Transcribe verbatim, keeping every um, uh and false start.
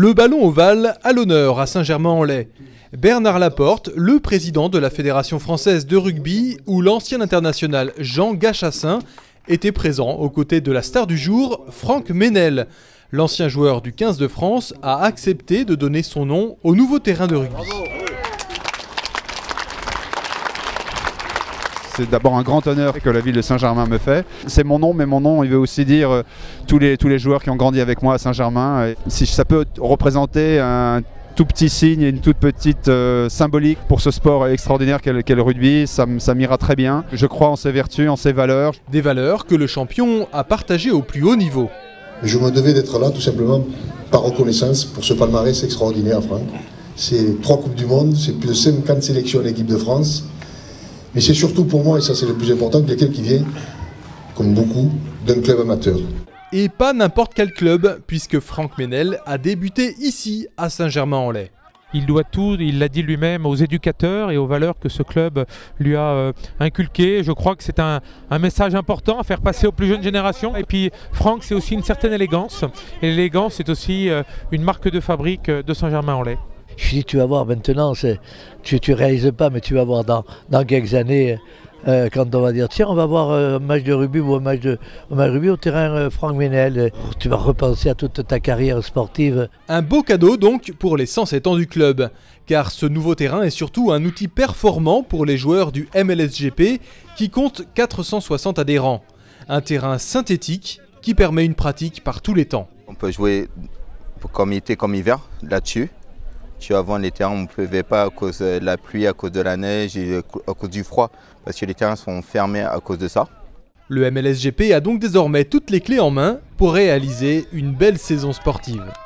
Le ballon ovale à l'honneur à Saint-Germain-en-Laye. Bernard Laporte, le président de la Fédération française de rugby, où l'ancien international Jean Gachassin était présent aux côtés de la star du jour, Franck Ménel. L'ancien joueur du quinze de France a accepté de donner son nom au nouveau terrain de rugby. C'est d'abord un grand honneur que la ville de Saint-Germain me fait. C'est mon nom, mais mon nom, il veut aussi dire euh, tous les, tous les joueurs qui ont grandi avec moi à Saint-Germain. Si ça peut représenter un tout petit signe et une toute petite euh, symbolique pour ce sport extraordinaire qu'est le, qu'est le rugby, ça, ça m'ira très bien. Je crois en ses vertus, en ses valeurs. Des valeurs que le champion a partagées au plus haut niveau. Je me devais d'être là tout simplement par reconnaissance pour ce palmarès extraordinaire, Franck. C'est trois Coupes du Monde, c'est plus de cinquante sélections en équipe de France. Mais c'est surtout pour moi, et ça c'est le plus important, quelqu'un qui vient, comme beaucoup, d'un club amateur. Et pas n'importe quel club, puisque Franck Ménel a débuté ici, à Saint-Germain-en-Laye. Il doit tout, il l'a dit lui-même, aux éducateurs et aux valeurs que ce club lui a euh, inculquées. Je crois que c'est un, un message important à faire passer aux plus jeunes générations. Et puis Franck, c'est aussi une certaine élégance. Et l'élégance, c'est aussi euh, une marque de fabrique de Saint-Germain-en-Laye. Je dis, tu vas voir maintenant, tu ne réalises pas, mais tu vas voir dans, dans quelques années, euh, quand on va dire, tiens, on va voir un match de rugby ou un match de, un match de rugby au terrain euh, Franck Ménel. Tu vas repenser à toute ta carrière sportive. Un beau cadeau donc pour les cent sept ans du club, car ce nouveau terrain est surtout un outil performant pour les joueurs du M L S G P qui compte quatre cent soixante adhérents. Un terrain synthétique qui permet une pratique par tous les temps. On peut jouer comme été comme hiver là-dessus. Tu vois, avant les terrains, on ne pouvait pas à cause de la pluie, à cause de la neige et à cause du froid, parce que les terrains sont fermés à cause de ça. Le M L S G P a donc désormais toutes les clés en main pour réaliser une belle saison sportive.